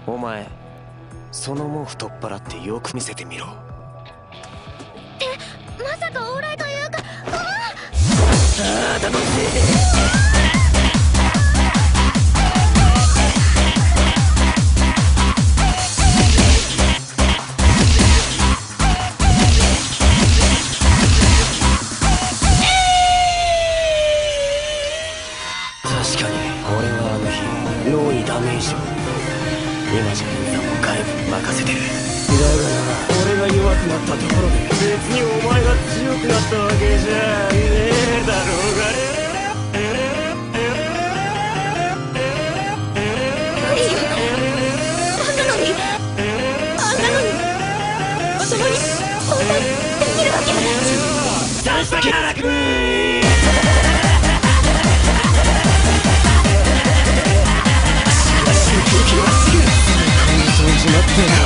お前その毛布取っ払ってよく見せてみろ。 まさか往来というか。 ああ楽しい。確かに俺はあの日脳にダメージを。今じゃユザも外部に任せてる。だがな、俺が弱くなったところで別にお前が強くなったわけじゃねえだろうが。 何言うの。あんなのにそこに応対できるわけ。 さしたからなく空気はすぐ感想しまって